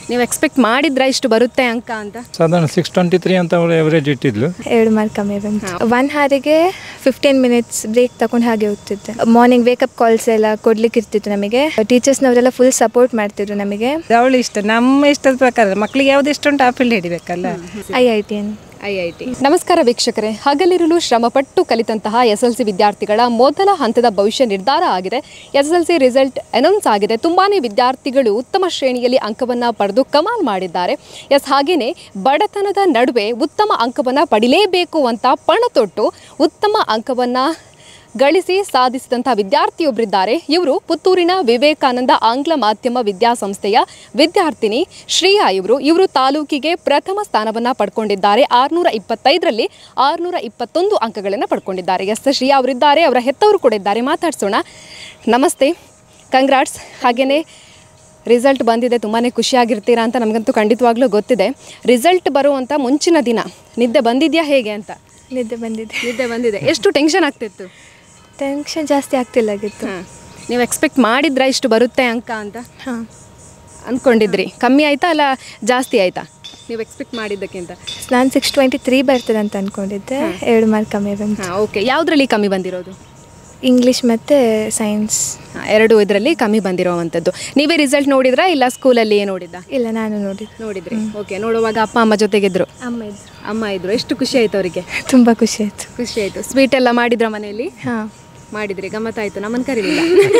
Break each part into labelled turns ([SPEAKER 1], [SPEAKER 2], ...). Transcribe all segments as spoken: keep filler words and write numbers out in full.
[SPEAKER 1] ನೀವು ಎಕ್ಸ್ಪೆಕ್ಟ್ ಮಾಡಿದ್ರಾ ಇಷ್ಟು ಬರುತ್ತೆ ಅಂಕ ಅಂತ?
[SPEAKER 2] ಸಾಧಾರಣ ಸಿಕ್ಸ್ ಟ್ವೆಂಟಿ ತ್ರೀ ಅಂತ ಅವಳು ಎವರೇಜ್ ಇಟ್ಟಿದ್ಲು.
[SPEAKER 3] ಎರಡು ಮಾರ್ಕ್ ಕಮ್ಮಿ ಬಂತು. ಒನ್ ಹಾರಿಗೆ ಫಿಫ್ಟೀನ್ ಮಿನಿಟ್ಸ್ ಬ್ರೇಕ್ ತಗೊಂಡು ಹಾಗೆ ಓದ್ತಿದ್ದೆ. ಮಾರ್ನಿಂಗ್ ವೇಕಪ್ ಕಾಲ್ಸ್ ಎಲ್ಲ ಕೊಡ್ಲಿಕ್ಕೆ ಇರ್ತಿತ್ತು ನಮಗೆ. ಟೀಚರ್ಸ್ನವರೆಲ್ಲ ಫುಲ್ ಸಪೋರ್ಟ್ ಮಾಡ್ತಿದ್ರು ನಮಗೆ.
[SPEAKER 4] ಅವಳು ಇಷ್ಟ ನಮ್ಮ ಇಷ್ಟದ ಪ್ರಕಾರ ಮಕ್ಕಳಿಗೆ ಯಾವ್ದು ಇಷ್ಟ ಉಂಟು ಆ ಫೀಲ್ಡ್ ಹಿಡಿಬೇಕಲ್ಲ.
[SPEAKER 3] I I T N
[SPEAKER 1] I I T. ನಮಸ್ಕಾರ ವೀಕ್ಷಕರೇ, ಹಗಲಿರುಳು ಶ್ರಮಪಟ್ಟು ಕಲಿತಂತಹ ಎಸ್ ಎಲ್ ಸಿ ವಿದ್ಯಾರ್ಥಿಗಳ ಮೊದಲ ಹಂತದ ಭವಿಷ್ಯ ನಿರ್ಧಾರ ಆಗಿದೆ. S L C result announce ಆಗಿದೆ. ತುಂಬಾ ವಿದ್ಯಾರ್ಥಿಗಳು ಉತ್ತಮ ಶ್ರೇಣಿಯಲ್ಲಿ ಅಂಕವನ್ನು ಪಡೆದು ಕಮಾಲ್ ಮಾಡಿದ್ದಾರೆ. ಎಸ್ ಹಾಗೆಯೇ ಬಡತನದ ನಡುವೆ ಉತ್ತಮ ಅಂಕವನ್ನು ಪಡಿಲೇಬೇಕು ಅಂತ ಪಣ ತೊಟ್ಟು ಉತ್ತಮ ಅಂಕವನ್ನು ಗಳಿಸಿ ಸಾಧಿಸಿದಂಥ ವಿದ್ಯಾರ್ಥಿಯೊಬ್ಬರಿದ್ದಾರೆ. ಇವರು ಪುತ್ತೂರಿನ ವಿವೇಕಾನಂದ ಆಂಗ್ಲ ಮಾಧ್ಯಮ ವಿದ್ಯಾಸಂಸ್ಥೆಯ ವಿದ್ಯಾರ್ಥಿನಿ ಶ್ರೇಯಾ. ಇವರು ಇವರು ತಾಲೂಕಿಗೆ ಪ್ರಥಮ ಸ್ಥಾನವನ್ನು ಪಡ್ಕೊಂಡಿದ್ದಾರೆ. ಆರುನೂರ ಇಪ್ಪತ್ತೈದರಲ್ಲಿ ಆರುನೂರ ಇಪ್ಪತ್ತೊಂದು ಅಂಕಗಳನ್ನು ಪಡ್ಕೊಂಡಿದ್ದಾರೆ. ಎಸ್ ಶ್ರೇಯಾ ಅವರಿದ್ದಾರೆ, ಅವರ ಹೆತ್ತವರು ಕೂಡ ಇದ್ದಾರೆ. ಮಾತಾಡ್ಸೋಣ. ನಮಸ್ತೆ, ಕಂಗ್ರಾಟ್ಸ್. ಹಾಗೆಯೇ ರಿಸಲ್ಟ್ ಬಂದಿದೆ, ತುಂಬಾ ಖುಷಿಯಾಗಿರ್ತೀರಾ ಅಂತ ನಮಗಂತೂ ಖಂಡಿತವಾಗ್ಲೂ ಗೊತ್ತಿದೆ. ರಿಸಲ್ಟ್ ಬರುವಂಥ ಮುಂಚಿನ ದಿನ ನಿದ್ದೆ ಬಂದಿದೆಯಾ ಹೇಗೆ ಅಂತ?
[SPEAKER 3] ನಿದ್ದೆ ಬಂದಿದೆ.
[SPEAKER 1] ನಿದ್ದೆ ಬಂದಿದೆ. ಎಷ್ಟು ಟೆನ್ಷನ್ ಆಗ್ತಿತ್ತು?
[SPEAKER 3] ಟೆನ್ಷನ್ ಜಾಸ್ತಿ ಆಗ್ತಿಲ್ಲಾಗಿತ್ತು.
[SPEAKER 1] ನೀವು ಎಕ್ಸ್ಪೆಕ್ಟ್ ಮಾಡಿದ್ರಾ ಇಷ್ಟು ಬರುತ್ತೆ ಅಂಕ ಅಂತ?
[SPEAKER 3] ಹಾಂ,
[SPEAKER 1] ಅಂದ್ಕೊಂಡಿದ್ರಿ. ಕಮ್ಮಿ ಆಯಿತಾ ಅಲ್ಲ ಜಾಸ್ತಿ ಆಯಿತಾ ನೀವು ಎಕ್ಸ್ಪೆಕ್ಟ್ ಮಾಡಿದ್ದಕ್ಕಿಂತ?
[SPEAKER 3] ನಾನು ಸಿಕ್ಸ್ ಟ್ವೆಂಟಿ ತ್ರೀ ಬರ್ತದೆ ಅಂತ ಅಂದ್ಕೊಂಡಿದ್ದೆ. ಎರಡು ಮಾರ್ಕ್ ಕಮ್ಮಿ ಬಂತು.
[SPEAKER 1] ಹಾಂ, ಓಕೆ. ಯಾವುದರಲ್ಲಿ ಕಮ್ಮಿ ಬಂದಿರೋದು?
[SPEAKER 3] ಇಂಗ್ಲೀಷ್ ಮತ್ತು ಸೈನ್ಸ್
[SPEAKER 1] ಎರಡು ಇದರಲ್ಲಿ ಕಮ್ಮಿ ಬಂದಿರೋವಂಥದ್ದು. ನೀವೇ ರಿಸಲ್ಟ್ ನೋಡಿದ್ರಾ ಇಲ್ಲ ಸ್ಕೂಲಲ್ಲಿ ನೋಡಿದ್ದ?
[SPEAKER 3] ಇಲ್ಲ, ನಾನು ನೋಡಿ
[SPEAKER 1] ನೋಡಿದ್ರಿ. ಓಕೆ. ನೋಡುವಾಗ ಅಪ್ಪ ಅಮ್ಮ ಜೊತೆಗಿದ್ರು?
[SPEAKER 3] ಅಮ್ಮ ಇದ್ರು.
[SPEAKER 1] ಅಮ್ಮ ಇದ್ರು. ಎಷ್ಟು ಖುಷಿ ಆಯಿತು ಅವರಿಗೆ?
[SPEAKER 3] ತುಂಬ ಖುಷಿ ಆಯಿತು.
[SPEAKER 1] ಖುಷಿ ಆಯಿತು. ಸ್ವೀಟ್ ಎಲ್ಲ ಮಾಡಿದ್ರ ಮನೆಯಲ್ಲಿ?
[SPEAKER 3] ಹಾಂ,
[SPEAKER 1] ಮಾಡಿದ್ರಿ. ಗಮ್ಮತ್ತಾಯಿತು. ನಮ್ಮನ್ನು ಕರೀಲಿಲ್ಲ.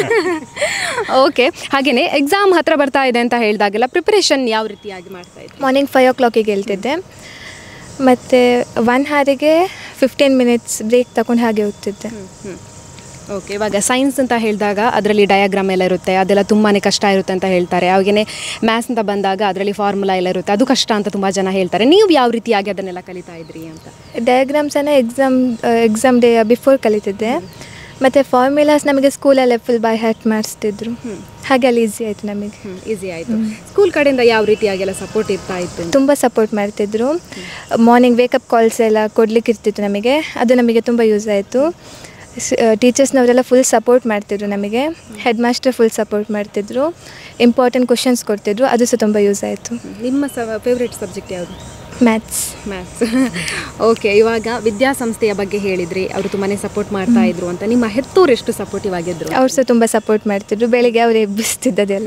[SPEAKER 1] ಓಕೆ. ಹಾಗೆಯೇ ಎಕ್ಸಾಮ್ ಹತ್ರ ಬರ್ತಾ ಇದೆ ಅಂತ ಹೇಳಿದಾಗೆಲ್ಲ ಪ್ರಿಪರೇಷನ್ ಯಾವ ರೀತಿಯಾಗಿ ಮಾಡ್ತಾ ಇದ್ರಿ?
[SPEAKER 3] ಮಾರ್ನಿಂಗ್ ಫೈವ್ ಓ ಕ್ಲಾಕಿಗೆ ಹೇಳ್ತಿದ್ದೆ. ಮತ್ತು ಒನ್ ಹಾರಿಗೆ ಫಿಫ್ಟೀನ್ ಮಿನಿಟ್ಸ್ ಬ್ರೇಕ್ ತಗೊಂಡು ಹಾಗೆ ಓದ್ತಿದ್ದೆ.
[SPEAKER 1] ಹ್ಞೂ. ಓಕೆ. ಇವಾಗ ಸೈನ್ಸ್ ಅಂತ ಹೇಳಿದಾಗ ಅದರಲ್ಲಿ ಡಯಾಗ್ರಾಮ್ ಎಲ್ಲ ಇರುತ್ತೆ, ಅದೆಲ್ಲ ತುಂಬಾ ಕಷ್ಟ ಇರುತ್ತೆ ಅಂತ ಹೇಳ್ತಾರೆ. ಹಾಗೆಯೇ ಮ್ಯಾಥ್ಸ್ ಅಂತ ಬಂದಾಗ ಅದರಲ್ಲಿ ಫಾರ್ಮುಲಾ ಎಲ್ಲ ಇರುತ್ತೆ, ಅದು ಕಷ್ಟ ಅಂತ ತುಂಬ ಜನ ಹೇಳ್ತಾರೆ. ನೀವು ಯಾವ ರೀತಿಯಾಗಿ ಅದನ್ನೆಲ್ಲ ಕಲಿತಾ ಇದ್ರಿ ಅಂತ?
[SPEAKER 3] ಡಯಾಗ್ರಾಮ್ಸನ್ನು ಎಕ್ಸಾಮ್ ಎಕ್ಸಾಮ್ ಡೇ ಬಿಫೋರ್ ಕಲಿತಿದ್ದೆ. ಮತ್ತು ಫಾರ್ಮುಲಾಸ್ ನಮಗೆ ಸ್ಕೂಲಲ್ಲೇ ಫುಲ್ ಬೈ ಹ್ಯಾಟ್ ಮಾಡಿಸ್ತಿದ್ರು. ಹಾಗೆ ಅಲ್ಲಿ ಈಸಿ ಆಯಿತು ನಮಗೆ.
[SPEAKER 1] ಈಸಿ ಆಯಿತು. ಸ್ಕೂಲ್ ಕಡೆಯಿಂದ ಯಾವ ರೀತಿಯಾಗೆಲ್ಲ ಸಪೋರ್ಟ್ ಇರ್ತಾ ಇತ್ತು?
[SPEAKER 3] ತುಂಬ ಸಪೋರ್ಟ್ ಮಾಡ್ತಿದ್ರು. ಮಾರ್ನಿಂಗ್ ವೇಕಪ್ ಕಾಲ್ಸ್ ಎಲ್ಲ ಕೊಡ್ಲಿಕ್ಕೆ ಇರ್ತಿತ್ತು ನಮಗೆ, ಅದು ನಮಗೆ ತುಂಬ ಯೂಸ್ ಆಯಿತು. ಟೀಚರ್ಸ್ನವರೆಲ್ಲ ಫುಲ್ ಸಪೋರ್ಟ್ ಮಾಡ್ತಿದ್ರು ನಮಗೆ. ಹೆಡ್ ಮಾಸ್ಟರ್ ಫುಲ್ ಸಪೋರ್ಟ್ ಮಾಡ್ತಿದ್ರು. ಇಂಪಾರ್ಟೆಂಟ್ ಕ್ವಶನ್ಸ್ ಕೊಡ್ತಿದ್ರು, ಅದು ಸಹ ತುಂಬ ಯೂಸ್ ಆಯಿತು.
[SPEAKER 1] ನಿಮ್ಮ ಸ ಫೇವ್ರೆಟ್ ಸಬ್ಜೆಕ್ಟ್ ಯಾವುದು?
[SPEAKER 3] ಮ್ಯಾಥ್ಸ್.
[SPEAKER 1] ಮ್ಯಾಥ್ಸ್. ಓಕೆ. ಇವಾಗ ವಿದ್ಯಾಸಂಸ್ಥೆಯ ಬಗ್ಗೆ ಹೇಳಿದ್ರಿ, ಅವರು ತುಂಬಾ ಸಪೋರ್ಟ್ ಮಾಡ್ತಾ ಇದ್ರು ಅಂತ. ನಿಮ್ಮ ಹೆತ್ತೋರು ಎಷ್ಟು ಸಪೋರ್ಟಿವ್ ಆಗಿದ್ರು?
[SPEAKER 3] ಅವ್ರು ಸಹ ತುಂಬ ಸಪೋರ್ಟ್ ಮಾಡ್ತಿದ್ರು. ಬೆಳಿಗ್ಗೆ ಅವ್ರು ಎಬ್ಬಿಸ್ತಿದ್ದದೆಲ್ಲ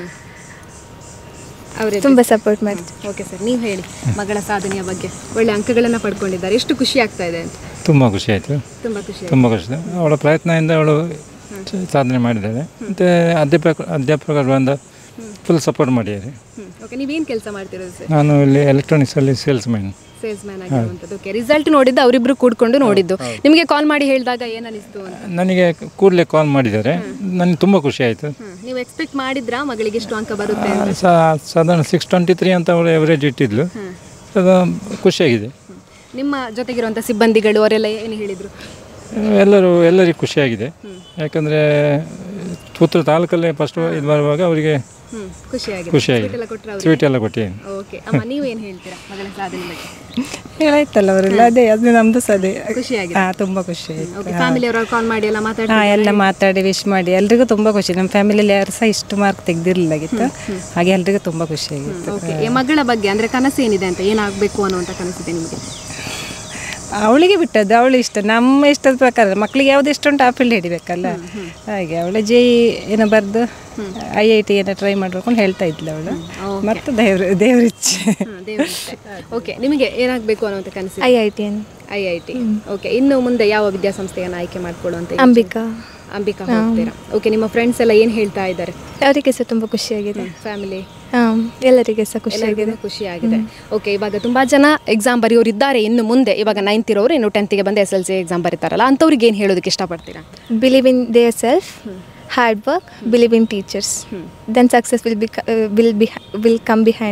[SPEAKER 1] ಅವರೇ
[SPEAKER 3] ತುಂಬ ಸಪೋರ್ಟ್ ಮಾಡ್ತಿದ್ರು.
[SPEAKER 1] ಓಕೆ ಸರ್, ನೀವು ಹೇಳಿ ಮಗಳ ಸಾಧನೆಯ ಬಗ್ಗೆ. ಒಳ್ಳೆ ಅಂಕಗಳನ್ನು ಪಡ್ಕೊಂಡಿದ್ದಾರೆ, ಎಷ್ಟು ಖುಷಿ ಆಗ್ತಾ ಇದೆ ಅಂತ?
[SPEAKER 2] ತುಂಬ ಖುಷಿ ಆಯಿತು.
[SPEAKER 1] ತುಂಬ ಖುಷಿ
[SPEAKER 2] ತುಂಬ ಖುಷಿ. ಅವಳ ಪ್ರಯತ್ನದಿಂದ ಅವಳು ಸಾಧನೆ ಮಾಡಿದ್ದಾಳೆ. ಮತ್ತು ಅಧ್ಯಾಪಕ ಅಧ್ಯಾಪಕರು ಬಂದ ಫುಲ್ ಸಪೋರ್ಟ್ ಮಾಡಿದ್ದಾರೆ.
[SPEAKER 1] ಓಕೆ. ನೀವೇನು ಕೆಲಸ ಮಾಡ್ತಿರೋದು ಸರ್?
[SPEAKER 2] ನಾನು ಇಲ್ಲಿ ಎಲೆಕ್ಟ್ರಾನಿಕ್ಸಲ್ಲಿ ಸೇಲ್ಸ್ ಮ್ಯಾನ್
[SPEAKER 1] ಸೇಲ್ಸ್ ಮ್ಯಾನ್ ಆಗಿರುವಂಥದ್ದು. ಓಕೆ. ರಿಸಲ್ಟ್ ನೋಡಿದ್ದು ಅವರಿಬ್ಬರು ಕೂಡ್ಕೊಂಡು ನೋಡಿದ್ದು. ನಿಮಗೆ ಕಾಲ್ ಮಾಡಿ ಹೇಳಿದಾಗ ಏನು ಅನಿಸ್ತು ಅಂತ?
[SPEAKER 2] ನನಗೆ ಕೂಡಲೇ ಕಾಲ್ ಮಾಡಿದ್ದಾರೆ. ನನಗೆ ತುಂಬ ಖುಷಿ ಆಯಿತು.
[SPEAKER 1] ನೀವು ಎಕ್ಸ್ಪೆಕ್ಟ್ ಮಾಡಿದ್ರಾ ಮಗಳಿಗೆ ಎಷ್ಟು ಅಂಕ ಬರುತ್ತೆ?
[SPEAKER 2] ಸಾಧಾರಣ ಸಿಕ್ಸ್ ಟ್ವೆಂಟಿ ತ್ರೀ ಅಂತ ಅವಳು ಎವರೇಜ್ ಇಟ್ಟಿದ್ಲು. ಅದು ಖುಷಿಯಾಗಿದೆ.
[SPEAKER 1] ನಿಮ್ಮ ಜೊತೆಗಿರುವಂಥ ಸಿಬ್ಬಂದಿಗಳು ಅವರೆಲ್ಲ ಏನು ಹೇಳಿದರು?
[SPEAKER 2] ಎಲ್ಲರೂ ಎಲ್ಲರಿಗೂ ಖುಷಿಯಾಗಿದೆ. ಯಾಕಂದರೆ ಪುತ್ತೂರು ತಾಲೂಕಲ್ಲೇ ಫಸ್ಟ್ ಇದು ಬರುವಾಗ ಅವರಿಗೆ ಖುಷಿಯಾಗಿದೆ. ಸ್ವೀಟ್ ಎಲ್ಲ ಕೊಟ್ಟಿದ್ದೀನಿ.
[SPEAKER 1] ಓಕೆ. ಅಮ್ಮ, ನೀವೇನು ಹೇಳ್ತೀರಾ ಮಗಳ ಸಾಧನೆ ಬಗ್ಗೆ?
[SPEAKER 4] ಹೇಳಾಯ್ತಲ್ಲ ಅವರೆಲ್ಲ, ಅದೇ ಅದು ನಮ್ಮದು ಸಹ ಅದೇ
[SPEAKER 1] ಖುಷಿಯಾಗಿದೆ.
[SPEAKER 4] ಹಾಂ, ತುಂಬ ಖುಷಿ ಆಯಿತು.
[SPEAKER 1] ಓಕೆ. ಫ್ಯಾಮಿಲಿ ಅವರು ಕಾಲ್ ಮಾಡಿ ಎಲ್ಲ ಮಾತಾಡಿ?
[SPEAKER 4] ಹಾಂ, ಎಲ್ಲ ಮಾತಾಡಿ ವಿಶ್ ಮಾಡಿ ಎಲ್ರಿಗೂ ತುಂಬ ಖುಷಿ. ನಮ್ಮ ಫ್ಯಾಮಿಲಿಯಲ್ಲಿ ಯಾರು ಸಹ ಇಷ್ಟು ಮಾರ್ಕ್ ತೆಗೆದಿರಲಿಲ್ಲಾಗಿತ್ತು. ಹಾಗೆ ಎಲ್ರಿಗೂ ತುಂಬ ಖುಷಿಯಾಗಿತ್ತು.
[SPEAKER 1] ಓಕೆ. ಮಗಳ ಬಗ್ಗೆ ಅಂದರೆ ಕನಸು ಏನಿದೆ ಅಂತ, ಏನಾಗಬೇಕು ಅನ್ನುವಂಥ ಕನಸಿದೆ ನಿಮಗೆ?
[SPEAKER 4] ಅವಳಿಗೆ ಬಿಟ್ಟದ್ದು, ಅವಳು ಇಷ್ಟ ನಮ್ಮ ಇಷ್ಟದ ಪ್ರಕಾರ ಮಕ್ಕಳಿಗೆ ಯಾವ್ದು ಇಷ್ಟ ಉಂಟು ಆ ಫೀಲ್ಡ್ ಹಿಡಿಬೇಕಲ್ಲ. ಹಾಗೆ ಅವಳು ಜೆ ಏನೋ ಬರೆದು ಐ ಐ ಟಿ ಏನೋ ಟ್ರೈ ಮಾಡ್ಬೇಕು ಹೇಳ್ತಾ ಇದ್ಲು ಅವಳು. ಮತ್ತು ದೇವ್ರ ದೇವ್ರಿಚ್ಛೆ.
[SPEAKER 1] ಓಕೆ. ನಿಮಗೆ ಏನಾಗಬೇಕು ಅನ್ನೋಂಥ ಕನಸು?
[SPEAKER 3] I I T N
[SPEAKER 1] I I T. Okay. ಇನ್ನು ಮುಂದೆ ಯಾವ ವಿದ್ಯಾಸಂಸ್ಥೆಯನ್ನು ಆಯ್ಕೆ ಮಾಡ್ಕೊಳ್ಳುವಂತ?
[SPEAKER 3] ಅಂಬಿಕಾ.
[SPEAKER 1] ಅಂಬಿಕಾ ಹೋಗ್ತೀರಾ? ಓಕೆ. ನಿಮ್ಮ ಫ್ರೆಂಡ್ಸ್ ಎಲ್ಲ ಏನು ಹೇಳ್ತಾ ಇದ್ದಾರೆ?
[SPEAKER 3] ಅವರಿಗೆ ಸಹ ತುಂಬ ಖುಷಿಯಾಗಿದೆ.
[SPEAKER 1] ಫ್ಯಾಮಿಲಿ?
[SPEAKER 3] ಹಾಂ, ಎಲ್ಲರಿಗೆ ಸಹ ಖುಷಿಯಾಗಿದೆ.
[SPEAKER 1] ಖುಷಿಯಾಗಿದೆ. ಓಕೆ. ಇವಾಗ ತುಂಬ ಜನ ಎಕ್ಸಾಮ್ ಬರೆಯೋರು ಇದ್ದಾರೆ ಇನ್ನು ಮುಂದೆ. ಇವಾಗ ನೈನ್ತ್ ಇರೋರು ಇನ್ನು ಟೆಂತ್ಗೆ ಬಂದು ಎಸ್ ಎಲ್ ಸಿ ಎಕ್ಸಾಮ್ ಬರೀತಾರಲ್ಲ, ಅಂಥವ್ರಿಗೆ ಏನು ಹೇಳೋದಕ್ಕೆ ಇಷ್ಟಪಡ್ತೀರಾ?
[SPEAKER 3] Believe in their self, hard work, believe in teachers, then success will be will be will come behind you.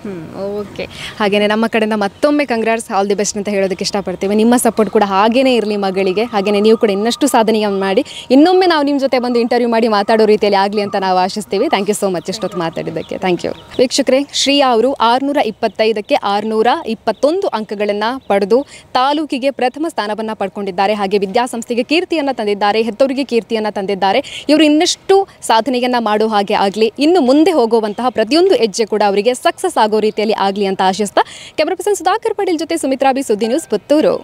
[SPEAKER 1] Okay, ಹಾಗೆಯೇ ನಮ್ಮ ಕಡೆಯಿಂದ ಮತ್ತೊಮ್ಮೆ ಕಂಗ್ರಾಟ್ಸ್, ಆಲ್ ದಿ ಬೆಸ್ಟ್ ಅಂತ ಹೇಳೋದಕ್ಕೆ ಇಷ್ಟಪಡ್ತೀವಿ. ನಿಮ್ಮ ಸಪೋರ್ಟ್ ಕೂಡ ಹಾಗೇ ಇರಲಿ ಮಗಳಿಗೆ, ಹಾಗೆಯೇ ನೀವು ಕೂಡ ಇನ್ನಷ್ಟು ಸಾಧನೆಯನ್ನು ಮಾಡಿ ಇನ್ನೊಮ್ಮೆ ನಾವು ನಿಮ್ಮ ಜೊತೆ ಬಂದು ಇಂಟರ್ವ್ಯೂ ಮಾಡಿ ಮಾತಾಡೋ ರೀತಿಯಲ್ಲಿ ಆಗಲಿ ಅಂತ ನಾವು ಆಶಿಸ್ತೀವಿ. ಥ್ಯಾಂಕ್ ಯು ಸೋ ಮಚ್ ಇಷ್ಟೊತ್ತು ಮಾತಾಡಿದ್ದಕ್ಕೆ. Thank you. ವೀಕ್ಷಕರೇ, ಶ್ರೀಯಾ ಅವರು ಆರುನೂರ ಇಪ್ಪತ್ತೈದಕ್ಕೆ ಆರುನೂರ ಇಪ್ಪತ್ತೊಂದು ಅಂಕಗಳನ್ನು ಪಡೆದು ತಾಲೂಕಿಗೆ ಪ್ರಥಮ ಸ್ಥಾನವನ್ನು ಪಡ್ಕೊಂಡಿದ್ದಾರೆ. ಹಾಗೆ ವಿದ್ಯಾಸಂಸ್ಥೆಗೆ ಕೀರ್ತಿಯನ್ನು ತಂದಿದ್ದಾರೆ, ಹೆತ್ತವರಿಗೆ ಕೀರ್ತಿಯನ್ನು ತಂದಿದ್ದಾರೆ. ಇವರು ಇನ್ನಷ್ಟು ಸಾಧನೆಯನ್ನು ಮಾಡೋ ಹಾಗೆ ಆಗಲಿ, ಇನ್ನು ಮುಂದೆ ಹೋಗುವಂತಹ ಪ್ರತಿಯೊಂದು ಹೆಜ್ಜೆ ಕೂಡ ಅವರಿಗೆ ಸಕ್ಸಸ್ ಆಗೋ ರೀತಿಯಲ್ಲಿ ಆಗಲಿ ಅಂತ ಆಶಿಸ್ತಾ, ಕ್ಯಾಮರಾ ಪರ್ಸನ್ ಸುಧಾಕರ್ ಪಾಟೀಲ್ ಜೊತೆ ಸುಮಿತ್ರಾ ಬಿ, ಸುದ್ದಿ ನ್ಯೂಸ್, ಪುತ್ತೂರು.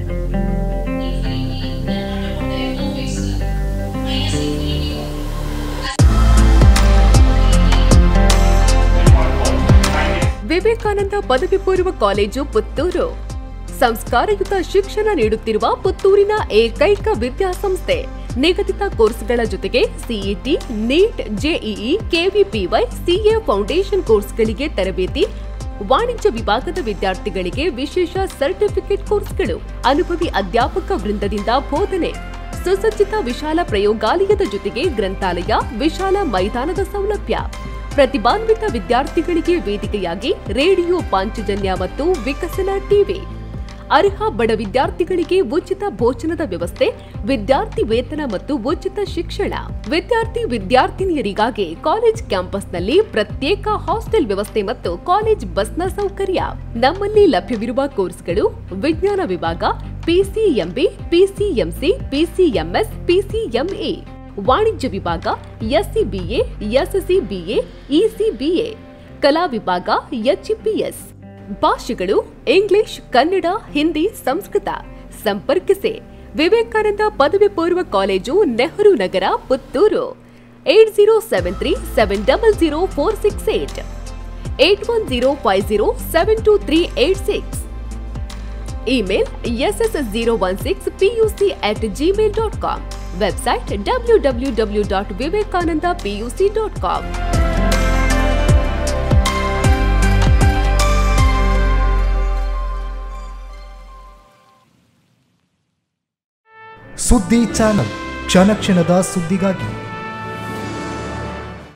[SPEAKER 5] ವಿವೇಕಾನಂದ ಪದವಿ ಪೂರ್ವ ಕಾಲೇಜು, ಪುತ್ತೂರು. ಸಂಸ್ಕಾರಯುತ ಶಿಕ್ಷಣ ನೀಡುತ್ತಿರುವ ಪುತ್ತೂರಿನ ಏಕೈಕ ವಿದ್ಯಾಸಂಸ್ಥೆ. ನಿಗದಿತ ಕೋರ್ಸ್ಗಳ ಜೊತೆಗೆ CET, NEET, JEE, KVPY, CA foundation ಕೋರ್ಸ್ಗಳಿಗೆ ತರಬೇತಿ, ವಾಣಿಜ್ಯ ವಿಭಾಗದ ವಿದ್ಯಾರ್ಥಿಗಳಿಗೆ ವಿಶೇಷ ಸರ್ಟಿಫಿಕೇಟ್ ಕೋರ್ಸ್ಗಳು, ಅನುಭವಿ ಅಧ್ಯಾಪಕ ವೃಂದದಿಂದ ಬೋಧನೆ, ಸುಸಜ್ಜಿತ ವಿಶಾಲ ಪ್ರಯೋಗಾಲಯದ ಜೊತೆಗೆ ಗ್ರಂಥಾಲಯ, ವಿಶಾಲ ಮೈದಾನದ ಸೌಲಭ್ಯ, ಪ್ರತಿಭಾನ್ವಿತ ವಿದ್ಯಾರ್ಥಿಗಳಿಗೆ ವೇದಿಕೆಯಾಗಿ ರೇಡಿಯೋ ಪಾಂಚಜನ್ಯ ಮತ್ತು ವಿಕಸನ ಟಿವಿ, ಅರ್ಹ ಬಡ ವಿದ್ಯಾರ್ಥಿಗಳಿಗೆ ಉಚಿತ ಭೋಜನದ ವ್ಯವಸ್ಥೆ, ವಿದ್ಯಾರ್ಥಿ ವೇತನ ಮತ್ತು ಉಚಿತ ಶಿಕ್ಷಣ, ವಿದ್ಯಾರ್ಥಿ ವಿದ್ಯಾರ್ಥಿನಿಯರಿಗಾಗಿ ಕಾಲೇಜ್ ಕ್ಯಾಂಪಸ್ನಲ್ಲಿ ಪ್ರತ್ಯೇಕ ಹಾಸ್ಟೆಲ್ ವ್ಯವಸ್ಥೆ ಮತ್ತು ಕಾಲೇಜ್ ಬಸ್ನ ಸೌಕರ್ಯ. ನಮ್ಮಲ್ಲಿ ಲಭ್ಯವಿರುವ ಕೋರ್ಸ್ಗಳು: ವಿಜ್ಞಾನ ವಿಭಾಗ, ಪಿಸಿಎಂಬಿ, ಪಿಸಿಎಂಸಿ, ಪಿಸಿಎಂಎಸ್, ಪಿಸಿಎಂಎ, ವಾಣಿಜ್ಯ ವಿಭಾಗ, ಎಸ್ಸಿಬಿಎ, ಎಸ್ಸಿಬಿಎ, ಇಸಿಬಿಎ, ಕಲಾ ವಿಭಾಗ, ಎಚ್ಇಪಿಎಸ್. ಭಾಷೆಗಳು: ಇಂಗ್ಲಿಷ್, ಕನ್ನಡ, ಹಿಂದಿ, ಸಂಸ್ಕೃತ. ಸಂಪರ್ಕಿಸಿ ವಿವೇಕಾನಂದ ಪದವಿ ಪೂರ್ವ college, Nehru Nagar, Puttur. Eight zero seven three seven double zero four six eight, eight one zero five zero seven two three eight six. Email S S zero one six P U C at Gmail dot com. Website W W W dot Vivekananda P U C dot com.
[SPEAKER 6] Suddi channel, ಕ್ಷಣ ಕ್ಷಣದ ಸುದ್ದಿಗಾಗಿ.